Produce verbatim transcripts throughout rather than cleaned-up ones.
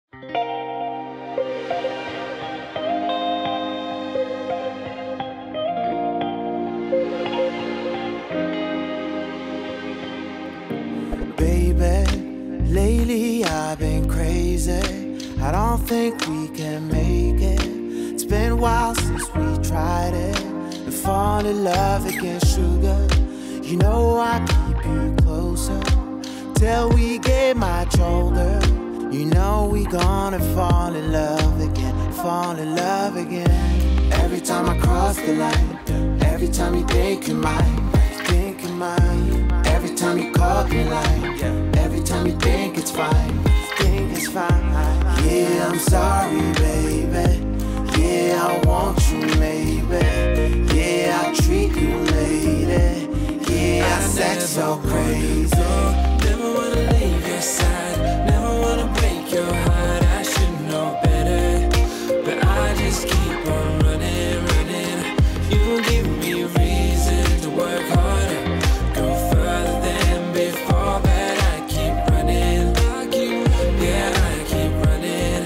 Baby, lately I've been crazy. I don't think we can make it. It's been a while since we tried it. And fall in love again, sugar. You know I keep you closer till we get much older. You know we gonna fall in love again, fall in love again. Every time I cross the line, every time you think you're mine, think you're mine. Every time you call me line, every time you think it's fine, think it's fine. Yeah, I'm sorry, baby. Yeah, I want you, maybe. Yeah, I treat you, lady. Yeah, I sex so crazy. Never wanna leave your side, never wanna break your heart. I should know better, but I just keep on running, running. You give me reason to work harder, go further than before, but I keep running. I keep, yeah, I keep running.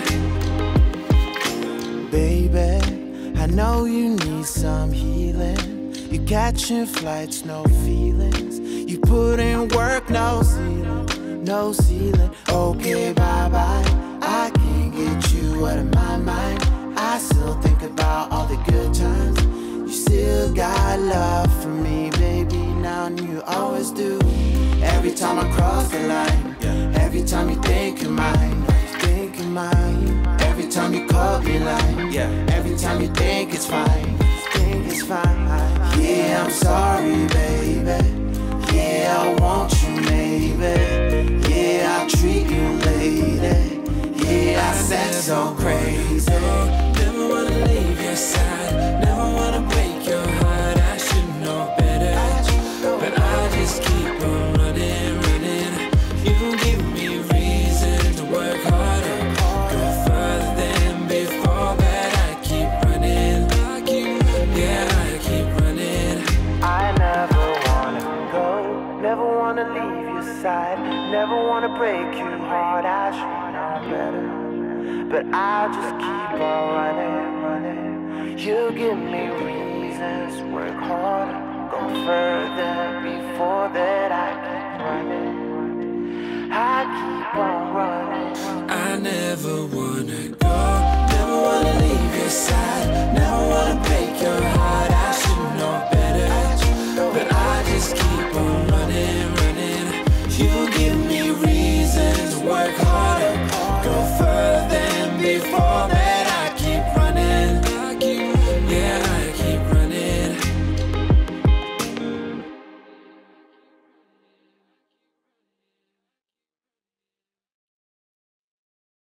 Baby, I know you need some healing. You're catching flights, no feelings. You put in work, no ceiling, no ceiling. Okay, bye-bye. I can't get you out of my mind. I still think about all the good times. You still got love for me, baby, now and you always do. Every time I cross the line, every time you think you're mine, think you're mine. Every time you call me line, every time you think it's fine, think it's fine. Yeah, I'm sorry, baby. Yeah, I want you, maybe. Yeah, I treat you, lady. Yeah, I sex so crazy. Never wanna leave your side, never wanna break your heart. I should know better, but I just keep on running, running. You give me reason to work harder, go further than before, but I keep running. I keep, yeah, I keep running. I never wanna go, never wanna leave your side, never wanna break you heart. I should know better, but I just keep on running, running. You give me reasons, work harder, go further. Before that I keep running, I keep on running. I never wanna go, never wanna leave your side.